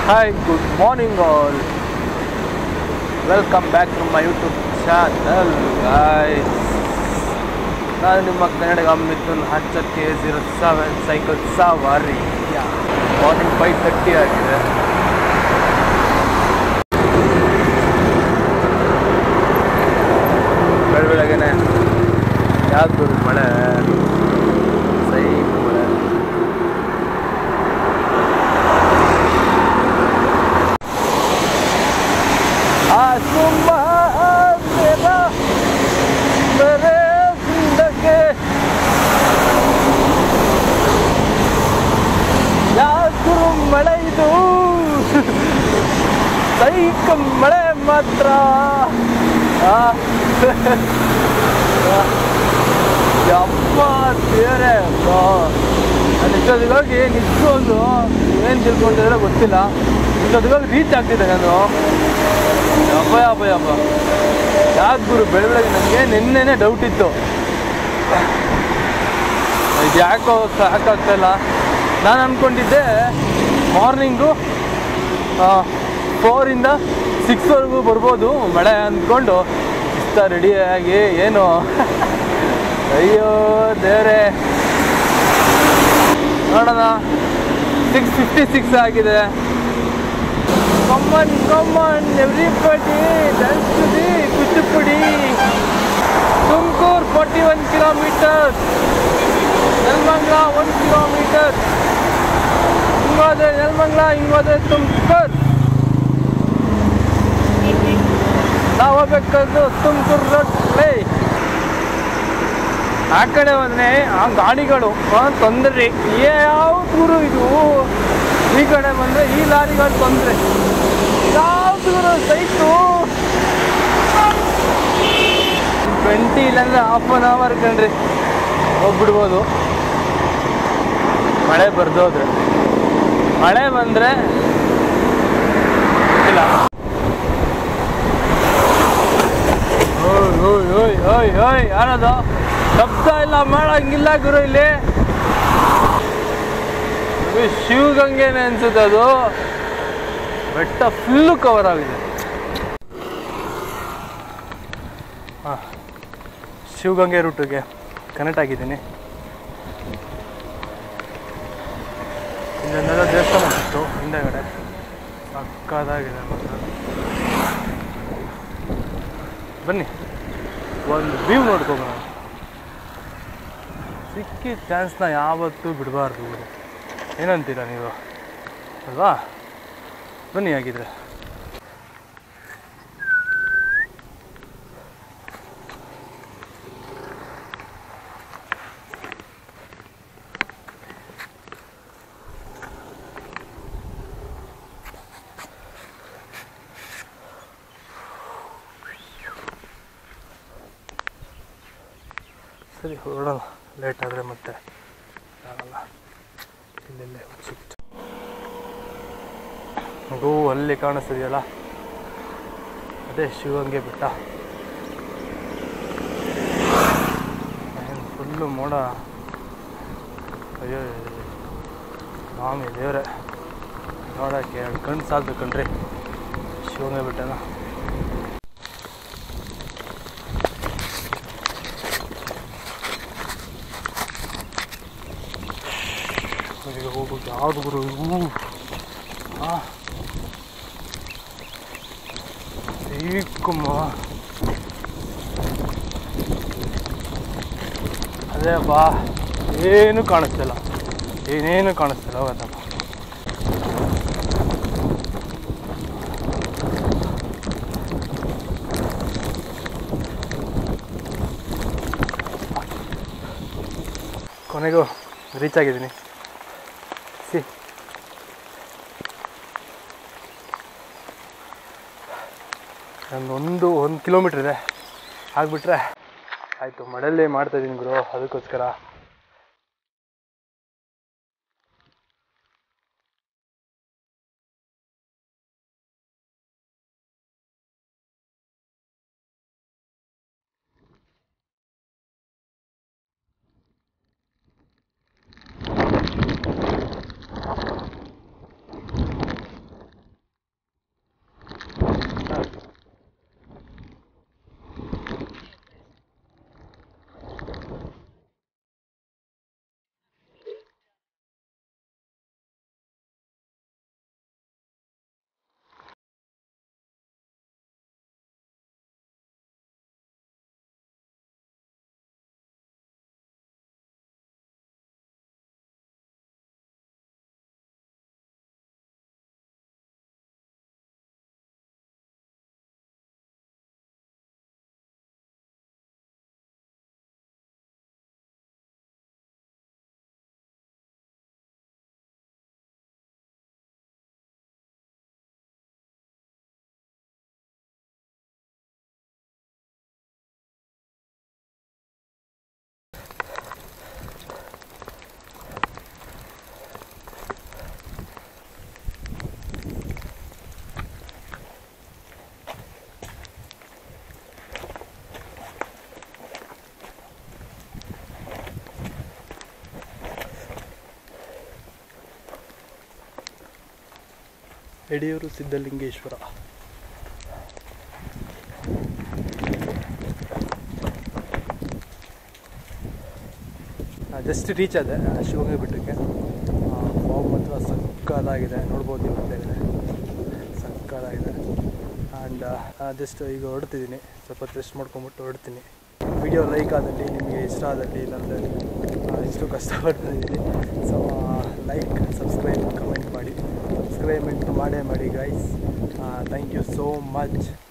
Hi, good morning all. Welcome back to my YouTube channel, guys. ನಾನು ನಿಮ್ಮ ಕನ್ನಡ ಮಿಥುನ್ ಹಚ್ಚಕ್ಕೆ 07 cycle ಸವಾರಿ. ಮಾರ್ನಿಂಗ್ 5:30 ಆಗಿದೆ. ಬೆಳಬೆಳಗ್ಗೆನೆ ಯಾವುದು ಮಳೆ, ಸೈಕ್ ಮಳೆ. ಯಾಕುರು ಮಳೆ ಇದು, ಸೈಕ್ ಮಳೆ ಮಾತ್ರ. ಅಪ್ಪ ದೇವರೇ, ನಾನು ಇಷ್ಟೊತ್ತಿಗೋಗಿ ನಿಂತ್ಕೊಂಡು ಏನು ತಿಳ್ಕೊಂಡಿದ್ರೆ ಗೊತ್ತಿಲ್ಲ. ಇಷ್ಟೊತ್ತಿಗೋಗಿ ರೀಚ್ ಆಗ್ತಿದ್ದೆ ನಾನು. ಅಪ್ಪ ಅಪ್ಪ ಅಪ್ಪ ಯಾಕೆ ಗುರು ಬೆಳಗ್ಗೆ ನನಗೆ ನಿನ್ನೆನೇ ಡೌಟ್ ಇತ್ತು, ಇದು ಯಾಕೋ ಸಾಕಾಗ್ತಾಯಿಲ್ಲ. ನಾನು ಅಂದ್ಕೊಂಡಿದ್ದೆ ಮಾರ್ನಿಂಗು 4 ಇಂದ 6ವರೆಗೂ ಬರ್ಬೋದು ಮಳೆ ಅಂದ್ಕೊಂಡು ಇಷ್ಟ ರೆಡಿಯಾಗಿ ಏನು ಅಯ್ಯೋ ದೇವರೇ. ನೋಡೋಣ, 6:56 ಆಗಿದೆ. Come on, everybody, dance to the Kuchipudi. Tumkur 41 kilometers, Nelmangla 1 kilometer. Ingode Nelmangla, Ingode Tumkur. ನಾವು ಹೋಗ್ಬೇಕಾದ್ರು ತುಮಕೂರು ರೋಡ್ ಪ್ಲೇ. ಆ ಕಡೆ ಹೋದ್ರೆ ಆ ಗಾಡಿಗಳು ತೊಂದರೆ, ಯಾವ ಊರು ಇದು. ಈ ಕಡೆ ಬಂದರೆ ಈ ಲಾರಿಗಳು ತೊಂದರೆ, ಯಾವುದು ಸೈಟು 20 ಇಲ್ಲಾಂದರೆ ½ ಅವರ್ ಕಣ್ರಿ ಹೋಗ್ಬಿಡ್ಬೋದು. ಮಳೆ ಬರ್ದೋದ್ರೆ, ಮಳೆ ಬಂದರೆ ಇಲ್ಲ. ಓಯ್ ಯಾರದು ಶಬ್ದ ಇಲ್ಲ ಮಾಡಂಗಿಲ್ಲ ಗುರು. ಇಲ್ಲಿ ಶಿವಗಂಗೆನೇ ಅನ್ಸುತ್ತೆ, ಅದು ಬೆಟ್ಟ ಫುಲ್ಲು ಕವರ್ ಆಗಿದೆ. ಶಿವಗಂಗೆ ರೂಟಿಗೆ ಕನೆಕ್ಟ್ ಆಗಿದ್ದೀನಿ. ಇಲ್ಲೆಲ್ಲ ದೇವಸ್ಥಾನ ಇತ್ತು ಹಿಂದೆಗಡೆ, ಸಕ್ಕದಾಗಿದೆ ಮಾತ್ರ. ಬನ್ನಿ ಒಂದು ವ್ಯೂ ನೋಡ್ಕೊಬೋಣ. ಸಿಕ್ಕಿದ ಚಾನ್ಸ್ನ ಯಾವತ್ತೂ ಬಿಡಬಾರ್ದು. ಏನಂತೀರ ನೀವು ಅಲ್ವಾ? ಬನ್ನಿ ಆಗಿದ್ರೆ. ಸರಿ ಹೊರಡೋಣ, ಲೇಟ್ ಆದರೆ ಮತ್ತೆ ಆಗಲ್ಲ. ಇಲ್ಲೆಲ್ಲೇ ಸಿಕ್ತು ಮಗು, ಅಲ್ಲಿ ಕಾಣಿಸ್ತಿದೆಯಲ್ಲ ಅದೇ ಶಿವಗಂಗೆ ಬೆಟ್ಟ. ಏನು ಫುಲ್ಲು ಮೋಡ. ಅಯ್ಯೋ ಸ್ವಾಮಿ ದೇವರೇ, ನೋಡೋಕ್ಕೆ 2 ಕಣ್ಣು ಸಾಲದು ಕಣ್ರಿ ಶಿವಗಂಗೆ ಬೆಟ್ಟನ. ಹೋಗೋದು ಯಾವುದು ಗುರು ಇವು? ಈಕಮ್ಮ ಅದೇ ಬಾ, ಏನು ಕಾಣಿಸ್ತಿಲ್ಲ, ಏನೇನು ಕಾಣಿಸ್ತಿಲ್ಲ. ಹೋಗತ್ತಪ್ಪ, ಕೊನೆಗೂ ರೀಚ್ ಆಗಿದ್ದೀನಿ. ಒಂದು 1 ಕಿಲೋಮೀಟ್ರ್ ಇದೆ, ಆಗಿಬಿಟ್ರೆ ಆಯಿತು. ಮಳೆಯಲ್ಲೇ ಮಾಡ್ತಾಯಿದ್ದೀನಿ ಗುರು, ಅದಕ್ಕೋಸ್ಕರ. ಯಡಿಯೂರು ಸಿದ್ಧಲಿಂಗೇಶ್ವರ. ಜಸ್ಟ್ ರೀಚ್ ಆದೆ ಶಿವಗಂಗೆ ಬೆಟ್ಟಕ್ಕೆ. ಫಾಗ್ ಮಾತ್ರ ಸಕ್ಕತ್ತಾಗಿದೆ, ನೋಡ್ಬೋದು ನೀವು ಮುಂದೆಗಡೆ ಸಕ್ಕತ್ತಾಗಿದೆ. ಆ್ಯಂಡ್ ಜಸ್ಟ್ ಈಗ ಹೊರಡ್ತಿದ್ದೀನಿ, ಸ್ವಲ್ಪ ರೆಸ್ಟ್ ಮಾಡ್ಕೊಂಬಿಟ್ಟು ಹೊರಡ್ತೀನಿ. ವಿಡಿಯೋ ಲೈಕ್ ಆದಲ್ಲಿ, ನಿಮಗೆ ಇಷ್ಟ ಆದಲ್ಲಿ, ನನ್ನ ಇಷ್ಟು ಕಷ್ಟಪಡ್ತಾಯಿದ್ದೀನಿ. ಸೊ ಲೈಕ್, ಸಬ್ಸ್ಕ್ರೈಬ್, ಕಮೆಂಟ್ ಮಾಡಿ. ಸಬ್ಸ್ಕ್ರೈಬ್ ಮಾಡೇ ಮಾಡಿ guys. Thank you so much.